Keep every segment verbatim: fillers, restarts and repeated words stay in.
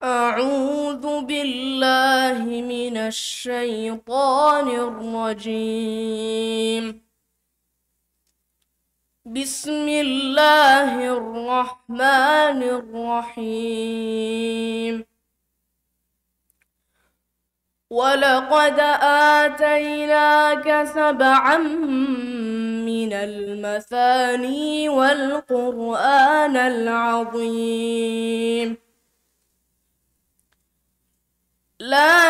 أعوذ بالله من الشيطان الرجيم. بسم الله الرحمن الرحيم. ولقد آتيناك سبعا من المثاني والقرآن العظيم. لا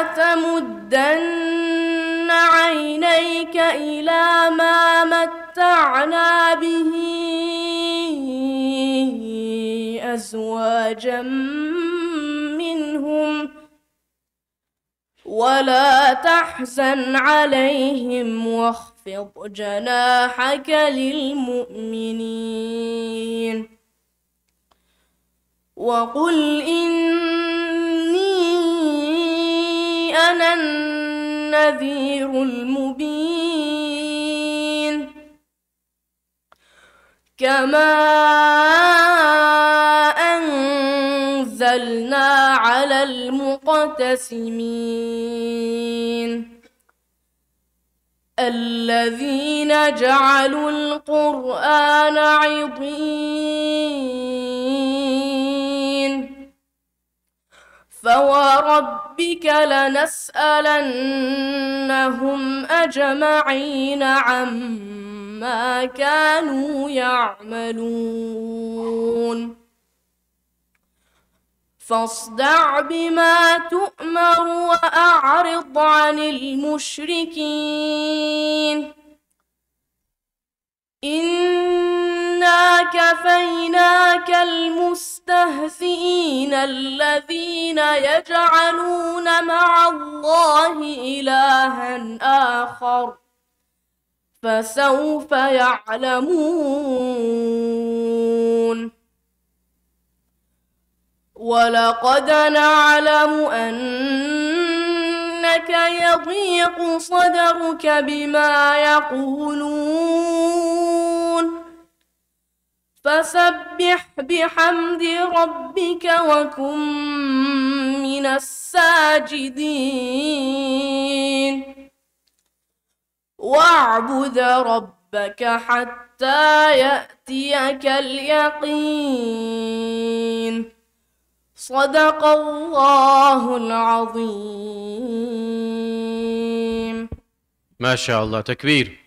تمدن عينيك إلى ما متعنا به أزواجا منهم ولا تحزن عليهم واخفض جناحك للمؤمنين وقل إني أنا النذير المبين. كما أنزلنا على المقتسمين الذين جعلوا القرآن عضين. فوربك لنسألنهم أجمعين عما كانوا يعملون. فاصدع بما تؤمر وأعرض عن المشركين. إنا كفيناك المستهزئين الذين يجعلون مع الله إلها آخر فسوف يعلمون. ولقد نعلم أنك يضيق صدرك بما يقولون فسبح بحمد ربك وكن من الساجدين واعبد ربك حتى يأتيك اليقين. صدق الله العظيم. ما شاء الله، تكبير.